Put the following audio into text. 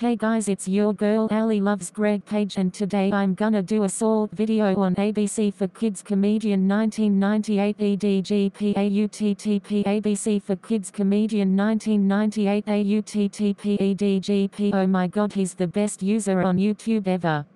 Hey guys, it's your girl Ali Loves Greg Page, and today I'm gonna do a Saulte video on ABC for Kids Comedian 1998 EDGP AUTTP ABC for Kids Comedian 1998 AUTTP EDGP. Oh my god, he's the best user on YouTube ever.